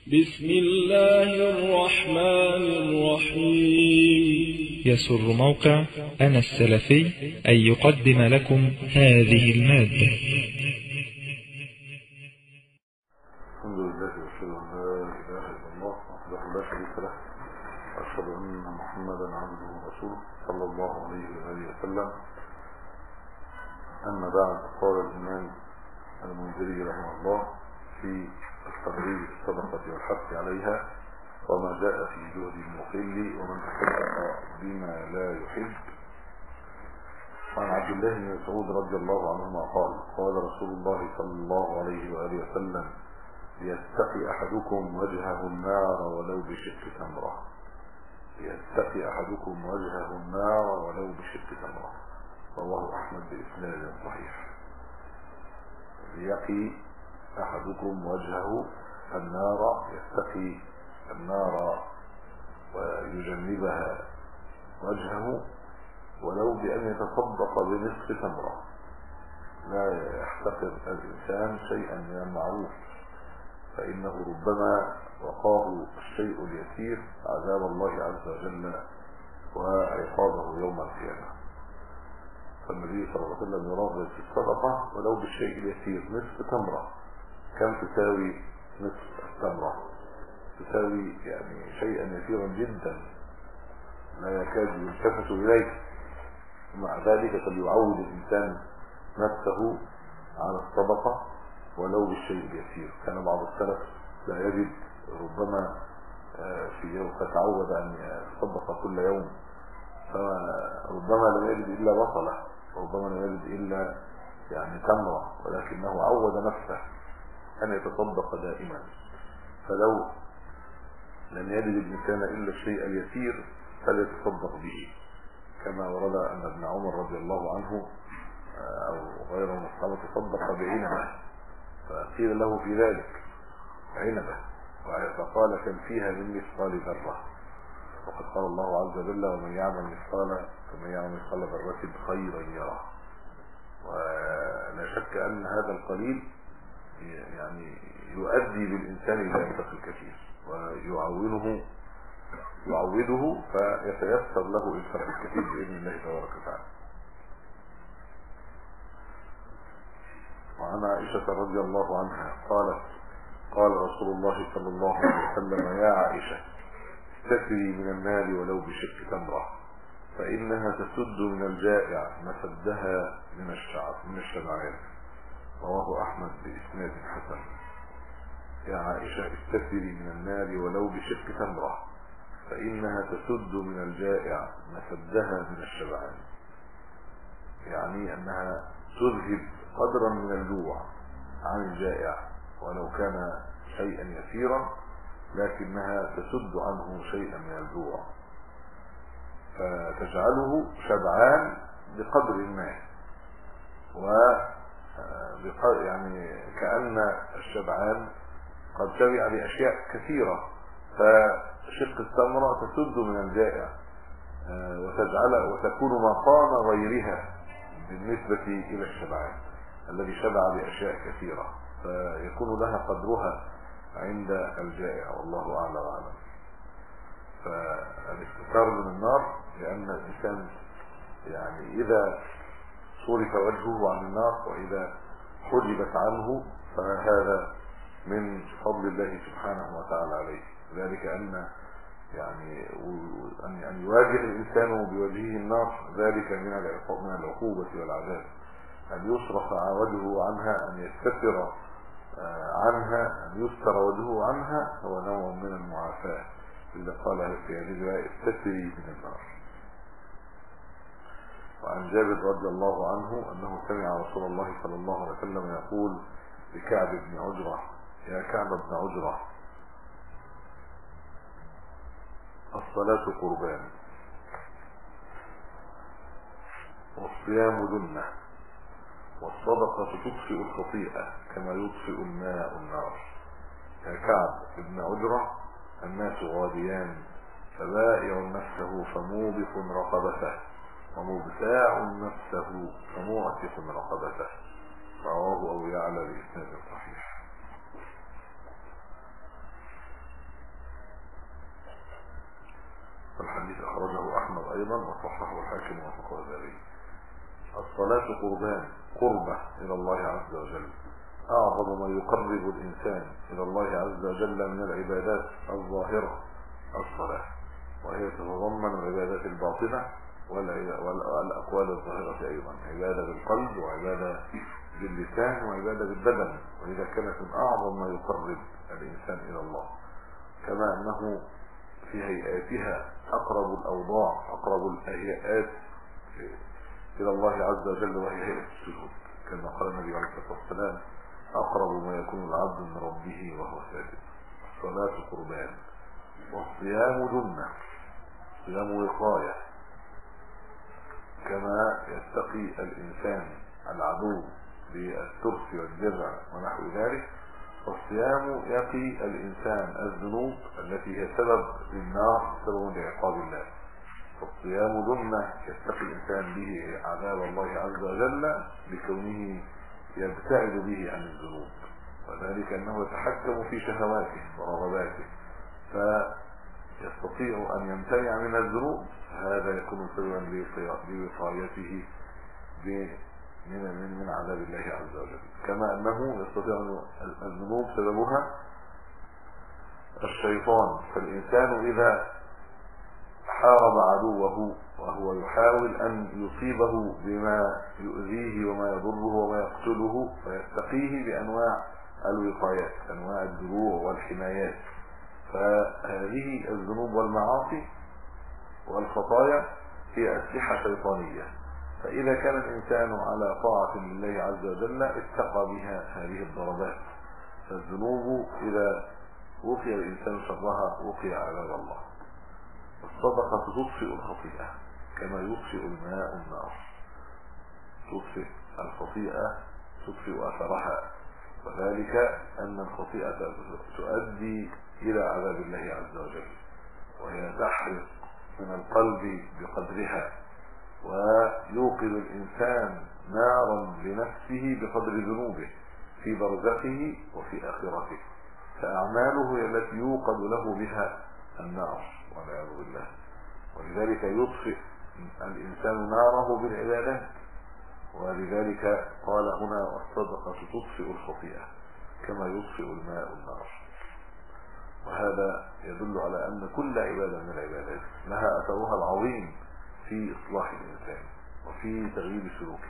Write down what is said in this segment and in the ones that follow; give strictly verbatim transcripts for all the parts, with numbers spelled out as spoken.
بسم الله الرحمن الرحيم. يسر موقع أنا السلفي أن يقدم لكم هذه المادة. الحمد لله وأشهد أن لا إله إلا الله وحده لا شريك له، وأشهد أن محمدا عبده ورسوله صلى الله عليه وآله وسلم. أما بعد، قال الإمام المنذري رحمه الله في الترغيب الصدقة والحث عليها: وما جاء في جهد المقل ومن تصدق بما لا يحب. عن عبد الله بن مسعود رضي الله عنهما قال: قال رسول الله صلى الله عليه وآله وسلم: ليتقي أحدكم وجهه النار ولو بشق تمرة. ليتقي أحدكم وجهه النار ولو بشق تمرة. رواه أحمد بإسناد صحيح. ليقي أحدكم وجهه النار، يتقي النار ويجنبها وجهه ولو بأن يتصدق بنصف تمرة. لا يحتقر الإنسان شيئا من المعروف، فإنه ربما وقاه الشيء اليسير عذاب الله عز وجل وعقابه يوم القيامة. فالنبي صلى الله عليه وسلم يرغب في الصدقة ولو بالشيء اليسير. نصف تمرة كم تساوي؟ نصف التمرة تساوي يعني شيئا يسيرا جدا لا يكاد يلتفت إليه، ومع ذلك فليعود الإنسان نفسه على الصدقة ولو بالشيء اليسير. كان بعض السلف لا يجد، ربما في يوم فتعود أن يتصدق كل يوم، فربما لم يجد إلا بصلة، وربما لم يجد إلا يعني تمرة، ولكنه عود نفسه أن يتصدق دائما. فلو لم يجد الإنسان إلا الشيء اليسير فليتصدق به، كما ورد أن ابن عمر رضي الله عنه أو غيره من الصحابة تصدق بعنبة، فقيل له في ذلك عنبة، فقال: كم فيها من مثقال ذرة. وقد قال الله عز وجل: ومن يعمل مثقال فمن يعمل مثقال ذرة خيرا يره. ولا شك أن هذا القليل يعني يؤدي بالإنسان إلى ينفق الكثير، ويعوده يعوده فيتيسر له إنفاق الكثير بإذن الله تبارك وتعالى. وعن عائشة رضي الله عنها قالت: قال رسول الله صلى الله عليه وسلم: يا عائشة، استكثري من المال ولو بشق تمرة، فإنها تسد من الجائع مسدها من الشعب من الشبعان. رواه أحمد بإسناد حسن. يا عائشة، استكثري من المال ولو بشق تمرة، فإنها تسد من الجائع مسدها من الشبعان، يعني أنها تذهب قدرا من الجوع عن الجائع ولو كان شيئا يسيرا، لكنها تسد عنه شيئا من الجوع، فتجعله شبعان بقدر ما، و يعني كأن الشبعان قد شبع بأشياء كثيرة، فشق التمرة تسد من الجائع وتجعل وتكون مقام غيرها بالنسبة إلى الشبعان الذي شبع بأشياء كثيرة، فيكون لها قدرها عند الجائع، والله أعلى وأعلم. فالاستكثار من النار، لأن الإنسان يعني إذا صرف وجهه عن النار وإذا حجبت عنه فهذا من فضل الله سبحانه وتعالى عليه. ذلك أن يعني أن يواجه الإنسان بوجهه النار ذلك من من العقوبة والعذاب. أن يصرف وجهه عنها، أن يستتر عنها، أن يستر وجهه عنها، هو نوع من المعافاة. إذا قال في هذه الآية: استتري من النار. وعن جابر رضي الله عنه أنه سمع رسول الله صلى الله عليه وسلم يقول لكعب بن عجرة: يا كعب بن عجرة، الصلاة قربان، والصيام جنة، والصدقة تطفئ الخطيئة كما يطفئ الماء النار. يا كعب بن عجرة، الناس غاديان، فبائع نفسه فموبق رقبته، ومبتاع نفسه فمعتق رقبته. رواه أبو يعلى بإسناد صحيح. أيضا وصححه الحاكم وفقه الذهبي. الصلاة قربان، قربة إلى الله عز وجل، أعظم ما يقرب الإنسان إلى الله عز وجل من العبادات الظاهرة الصلاة، وهي تتضمن العبادات الباطنة والأقوال الظاهرة أيضا، عبادة بالقلب وعبادة باللسان وعبادة بالبدن، وإذا كانت من أعظم ما يقرب الإنسان إلى الله، كما أنه في هيئاتها أقرب الأوضاع، أقرب الهيئات إلى الله عز وجل، وهي هيئة السجود، كما قال النبي عليه الصلاة والسلام: أقرب ما يكون العبد من ربه وهو ساجد. الصلاة قربان، والصيام جنة، صيام وقاية، كما يتقي الإنسان العدو بالترس والدرع ونحو ذلك، والصيام يقي الإنسان الذنوب التي هي سبب للنار، سبب لعقاب الله. فالصيام جنة يتقي الإنسان به عذاب الله عز وجل بكونه يبتعد به عن الذنوب، وذلك أنه يتحكم في شهواته ورغباته فيستطيع أن يمتنع من الذنوب، هذا يكون سببا لوقايته من من عذاب الله عز وجل. كما أنه يستطيع الذنوب سببها الشيطان، فالإنسان إذا حارب عدوه وهو يحاول أن يصيبه بما يؤذيه وما يضره وما يقتله، فيتقيه بأنواع الوقايات، أنواع الدروع والحمايات. فهذه الذنوب والمعاصي والخطايا هي أسلحة شيطانية، فإذا كان الإنسان على طاعة لله عز وجل اتقى بها هذه الضربات. فالذنوب إذا وقي الإنسان شرها وقي عذاب الله. الصدقة تطفئ الخطيئة كما يطفئ الماء النار، تطفئ الخطيئة، تطفئ أثرها، وذلك أن الخطيئة تؤدي إلى عذاب الله عز وجل، وهي تحرق من القلب بقدرها، ويوقظ الإنسان نارا لنفسه بقدر ذنوبه في برزخه وفي آخرته، فأعماله هي التي يوقد له بها النار والعياذ بالله. ولذلك يطفئ الإنسان ناره بالعبادات، ولذلك قال هنا: الصدقة تطفئ الخطيئة كما يطفئ الماء النار. وهذا يدل على أن كل عبادة من العبادات لها أثرها العظيم في إصلاح الإنسان وفي تغيير سلوكه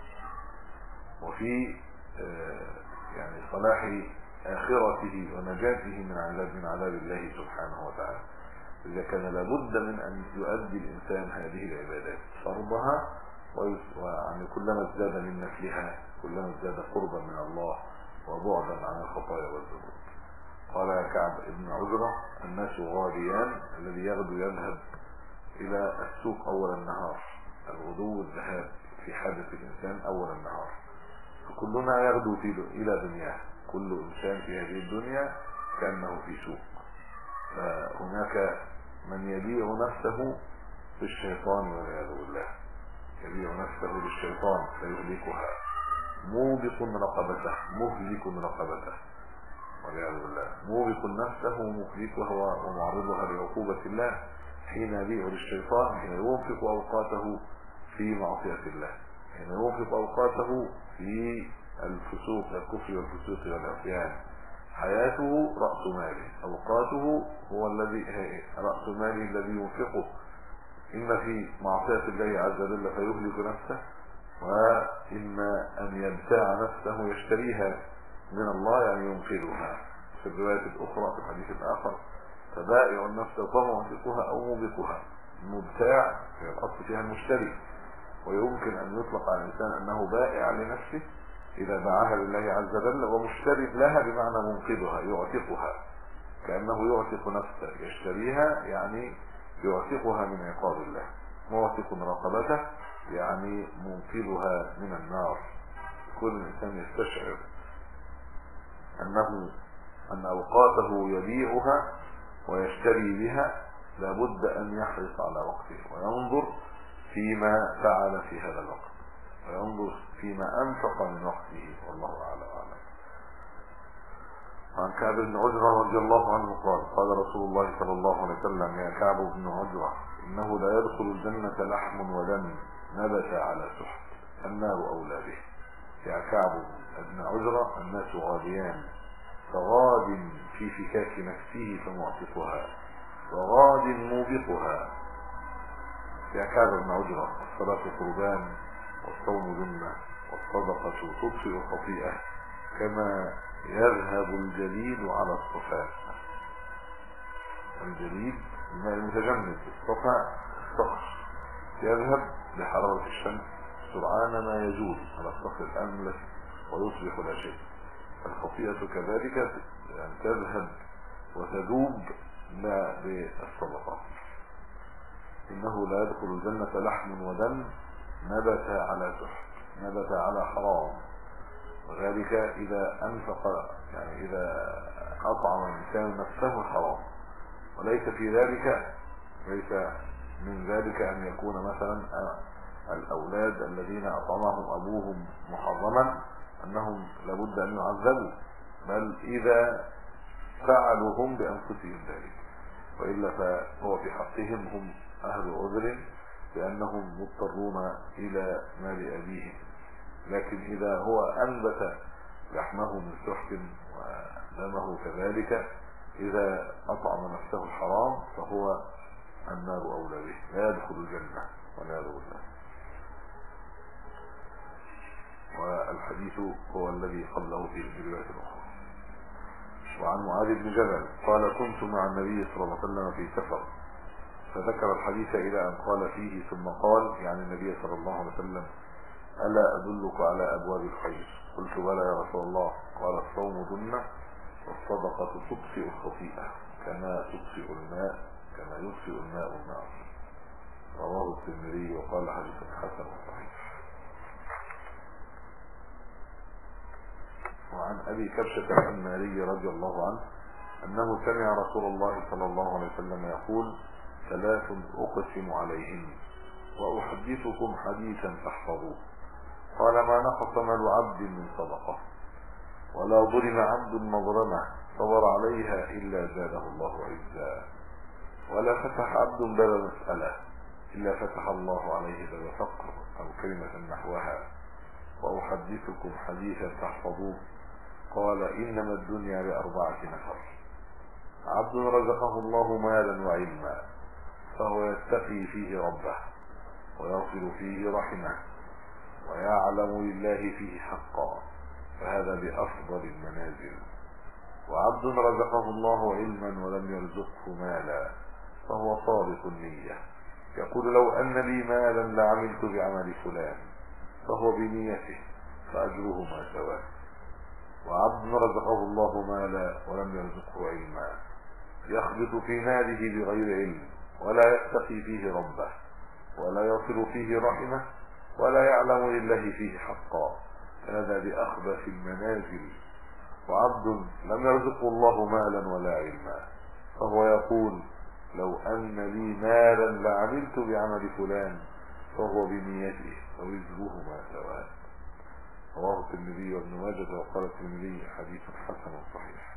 وفي يعني صلاح آخرته ونجاته من عذاب من عذاب الله سبحانه وتعالى. إذا كان لابد من أن يؤدي الإنسان هذه العبادات فرضها، ويعني كلما ازداد من نفلها كلما ازداد قربا من الله وبعدا عن الخطايا والذنوب. قال كعب بن عجرة: الناس غاديان، الذي يغدو يذهب إلى السوق أول النهار، الغدو الذهاب في حاجة الإنسان أول النهار، فكلنا يغدو إلى دنياه، كل إنسان في هذه الدنيا كأنه في سوق. فهناك من يبيع نفسه للشيطان والعياذ بالله، يبيع نفسه للشيطان فيهلكها، موبق رقبته، مهلك رقبته والعياذ بالله، موبق نفسه مهلكها ومعرضها لعقوبة الله، حين يبيع للشيطان، حين ينفق أوقاته في معصية الله، حين ينفق أوقاته في الفسوق الكفر والفسوق والعصيان. حياته رأس ماله، أوقاته هو الذي رأس ماله الذي ينفقه إما في معصية الله عز وجل فيهلك نفسه، وإما أن يبتاع نفسه يشتريها من الله يعني ينقذها. في الرواية الأخرى في الحديث الآخر: فبائع النفس فمعتقها أو موبقها. المبتاع في الأصل فيها المشتري، ويمكن أن يطلق على الإنسان أنه بائع لنفسه إذا باعها لله عز وجل، ومشتري لها بمعنى منقذها يعتقها، كأنه يعتق نفسه، يشتريها يعني يعتقها من عقاب الله، معتق رقبته يعني منقذها من النار. كل إنسان يستشعر أنه أن أوقاته يبيعها ويشتري بها، لابد أن يحرص على وقته وينظر فيما فعل في هذا الوقت، وينظر فيما أنفق من وقته، والله أعلم. عن كعب بن عجرة رضي الله عنه قال قال رسول الله صلى الله عليه وسلم يا كعب بن عجرة إنه لا يدخل الجنة لحم ودم نبت على سحت النار أولى به. يا كعب بن عجرة الناس غاديان فغاد في فكاك نفسه فمعتقها وغاد موبقها. يا كعب بن عجرة الصلاة قربان والصوم جنة والصدقة تطفئ الخطيئة كما يذهب الجليد على الصفاء. الجليد الماء المتجمد، الصفاء الصخر يذهب بحرارة الشمس سرعان ما يجول على الصخر الأملس ويصبح لا شيء. الخطيئة كذلك يعني تذهب وتذوب بالصدقة. إنه لا يدخل الجنة لحم ودم نبت على سحت نبت على حرام، وذلك إذا أنفق يعني إذا أطعم الإنسان نفسه حرام، وليس في ذلك ليس من ذلك أن يكون مثلا الأولاد الذين أطعمهم أبوهم محرما أنهم لابد أن يعذبوا، بل إذا فعلوا هم بأنفسهم ذلك، وإلا فهو في حقهم هم أهل عذر لأنهم مضطرون إلى مال أبيهم. لكن إذا هو أنبت لحمه من سحت ودمه كذلك إذا أطعم نفسه الحرام فهو النار أولى به، لا يدخل الجنة والعياذ بالله. والحديث هو الذي قبله في الرواية الأخرى. وعن معاذ بن جبل قال كنت مع النبي صلى الله عليه وسلم في سفر فذكر الحديث إلى أن قال فيه ثم قال يعني النبي صلى الله عليه وسلم ألا أدلك على أبواب الخير؟ قلت بلى يا رسول الله. قال الصوم جنة والصدقة تطفئ الخطيئة كما تطفئ الماء كما يطفئ الماء النار. رواه الترمذي وقال حديث حسن صحيح. وعن أبي كبشة الحماري رضي الله عنه أنه سمع رسول الله صلى الله عليه وسلم يقول ثلاث أقسم عليهن وأحدثكم حديثا تحفظوه. قال ما نقص مال عبد من صدقة ولا ظلم عبد مظلمة صبر عليها إلا زاده الله عزا ولا فتح عبد باب مسألة إلا فتح الله عليه باب فقر أو كلمة نحوها. وأحدثكم حديثا تحفظوه. قال إنما الدنيا بأربعة نفر: عبد رزقه الله مالا وعلما فهو يتقي فيه ربه ويصل فيه رحمه ويعلم لله فيه حقا فهذا بأفضل المنازل. وعبد رزقه الله علما ولم يرزقه مالا فهو صادق النية يقول لو أن لي مالا لعملت بعمل فلان فهو بنيته فأجرهما سواء. وعبد رزقه الله مالا ولم يرزقه علما يخبط في ماله بغير علم ولا يتقي فيه ربه ولا يصل فيه رحمه ولا يعلم لله فيه حقا هذا بأخبث المنازل. وعبد لم يرزقه الله مالا ولا علما فهو يقول لو أن لي مالا لعملت بعمل فلان فهو بنيته ووزرهما سواء. رواه الترمذي وابن ماجه وقال الترمذي حديث حسن صحيح.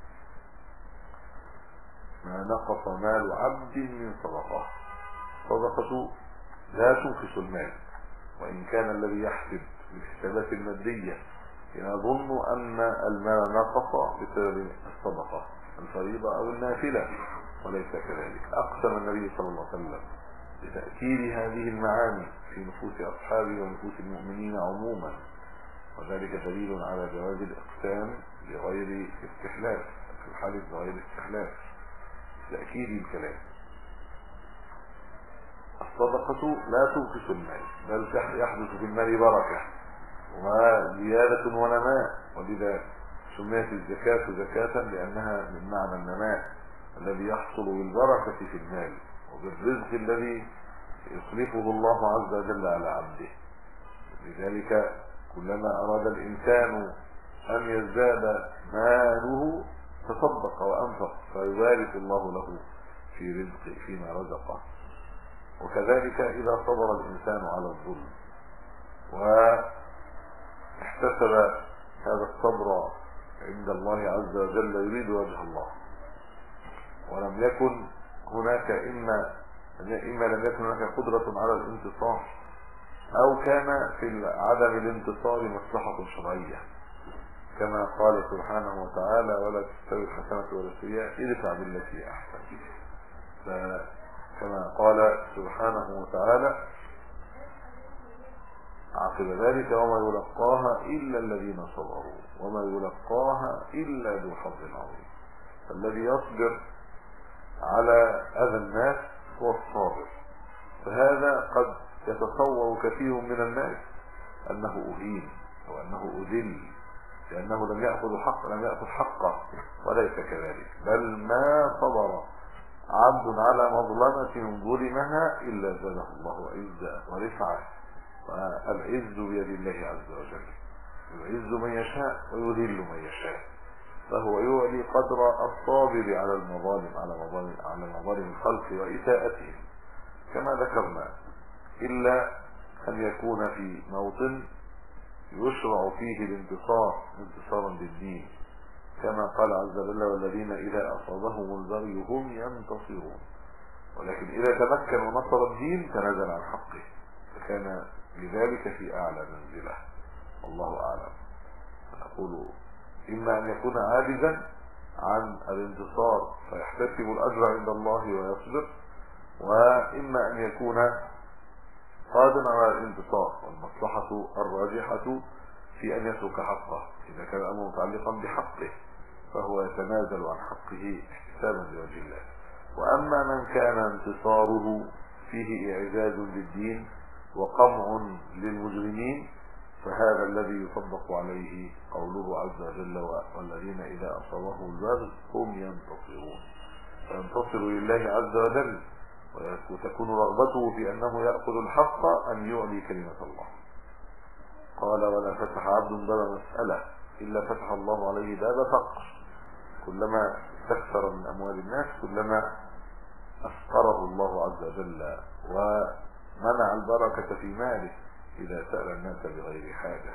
ما نقص مال عبد من صدقة. صدقة لا تنقص المال، وإن كان الذي يحسب الحسابات المادية يظن أن المال نقص بسبب الصدقة الفريضة أو النافلة، وليس كذلك. أقسم النبي صلى الله عليه وسلم بتأكيد هذه المعاني في نفوس أصحابه ونفوس المؤمنين عموما، وذلك دليل على جواز الإقسام بغير استحلاف في الحالف بغير استحلاف تأكيد الكلام. الصدقة لا تنقص المال بل يحدث في المال بركة وزيادة ونماء، ولذا سميت الزكاة زكاة لأنها من معنى النماء الذي يحصل بالبركة في المال وبالرزق الذي يخلفه الله عز وجل على عبده. لذلك كلما أراد الإنسان أن يزداد ماله تصدق وأنفق فيبارك الله له في رزقه فيما رزقه. وكذلك إذا صبر الإنسان على الظلم واحتسب هذا الصبر عند الله عز وجل يريد وجه الله، ولم يكن هناك إما إما لم يكن هناك قدرة على الانتصار، أو كان في عدم الانتصار مصلحة شرعية، كما قال سبحانه وتعالى: ولا تستوي الحسنة ولا السيئة ادفع بالتي أحسن. كما قال سبحانه وتعالى عقب ذلك: وما يلقاها إلا الذين صبروا وما يلقاها إلا ذو حظ عظيم. فالذي يصبر على أذى الناس هو الصابر. فهذا قد يتصور كثير من الناس أنه أهين أو أنه أذل لأنه لم يأخذ حق لم يأخذ حقه، وليس كذلك، بل ما صبر عبد على مظلمة ظلمها إلا زاده الله عزا ورفعه. والعز بيد الله عز وجل، يعز من يشاء ويذل من يشاء، فهو يعلي قدر الصابر على المظالم على مظالم على مظالم الخلق وإساءتهم كما ذكرنا، إلا أن يكون في موطن يشرع فيه الانتصار انتصارا للدين، كما قال عز وجل: والذين إذا أصابهم البغي هم ينتصرون. ولكن إذا تمكن ونصر الدين تنازل عن حقه، فكان لذلك في أعلى منزله، والله أعلم. نقول إما أن يكون عاجزا عن الانتصار فيحتسب الأجر عند الله ويصبر، وإما أن يكون قادرا على الانتصار، والمصلحة الراجحة في أن يترك حقه. إذا كان الأمر متعلقا بحقه فهو يتنازل عن حقه احتسابا لوجه الله. وأما من كان انتصاره فيه إعزاز للدين وقمع للمجرمين فهذا الذي يطبق عليه قوله عز وجل: والذين إذا أصابهم البغي هم ينتصرون. فينتصر لله عز وجل، وتكون رغبته في أنه يأخذ الحق أن يعلي كلمة الله. قال: ولا فتح عبد باب مسألة إلا فتح الله عليه باب فقر. كلما استكثر من أموال الناس كلما أفقره الله عز وجل ومنع البركة في ماله إذا سأل الناس بغير حاجة.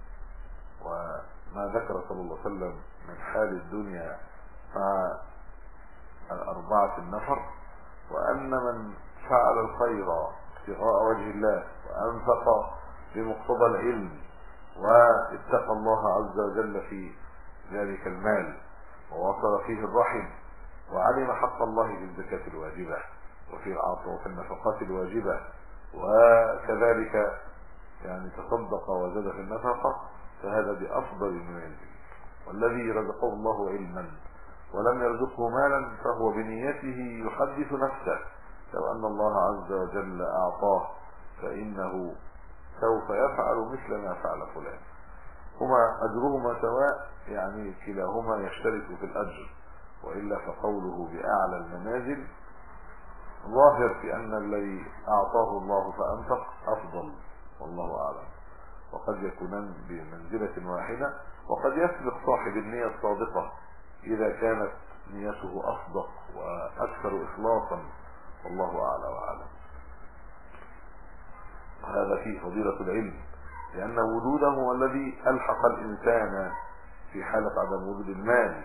وما ذكر صلى الله عليه وسلم من حال الدنيا مع الأربعة النفر، وأن من فعل الخير ابتغاء وجه الله وأنفق بمقتضى العلم واتقى الله عز وجل في ذلك المال ووصل فيه الرحم وعلم حق الله في الزكاة الواجبة وفي العطاء وفي النفقات الواجبة، وكذلك يعني تصدق وزاد في النفقة، فهذا بأفضل المنازل. والذي رزقه الله علما ولم يرزقه مالا فهو بنيته يحدث نفسه لو أن الله عز وجل أعطاه فإنه سوف يفعل مثل ما فعل فلان. هما أجرهما سواء، يعني كلاهما يشترك في الأجر، وإلا فقوله بأعلى المنازل ظاهر في أن الذي أعطاه الله فأنفق أفضل، والله أعلم. وقد يكونان بمنزلة واحدة، وقد يسبق صاحب النية الصادقة إذا كانت نيته أصدق وأكثر إخلاصا، والله أعلى وأعلم. هذا فيه فضيلة العلم، لأن وجوده هو الذي ألحق الإنسان في حالة عدم وجود المال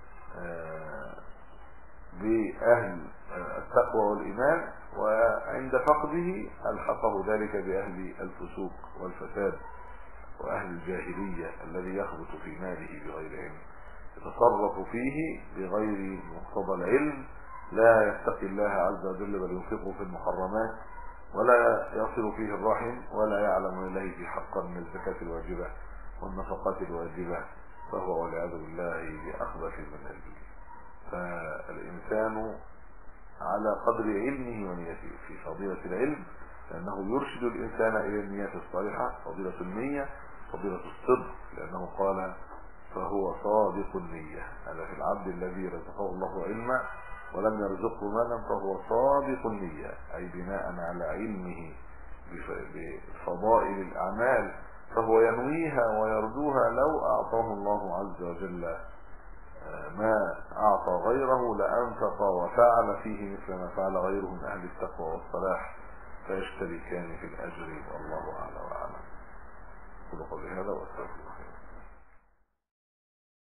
بأهل التقوى والإيمان، وعند فقده ألحقه ذلك بأهل الفسوق والفساد وأهل الجاهلية الذي يخبط في ماله بغير علم، يتصرف فيه بغير مقتضى العلم، لا يتقي الله عز وجل بل ينفقه في المحرمات، ولا يصل فيه الرحم، ولا يعلم إليه في حقا من الزكاة الواجبة والنفقات الواجبة، فهو والعياذ بالله بأخبث المنازل. فالإنسان على قدر علمه ونيته في فضيلة العلم، لأنه يرشد الإنسان إلى النية الصالحة، فضيلة النية فضيلة الصدق، لأنه قال: فهو صادق النية. هذا في العبد الذي رزقه الله علما ولم يرزقه مالا فهو صادق النية، أي بناء على علمه بفضائل الأعمال فهو ينويها ويرجوها لو أعطاه الله عز وجل ما أعطى غيره لأنفق وفعل فيه مثل ما فعل غيره من أهل التقوى والصلاح، فيشتركان في الأجر، والله أعلى وأعلم. قل قولي هذا وأستغفر الله.